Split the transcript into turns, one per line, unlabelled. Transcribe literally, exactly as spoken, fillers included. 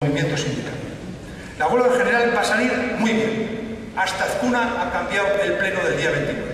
movimiento sindical. La huelga general va a salir muy bien. Hasta Azcuna ha cambiado el pleno del día veintinueve.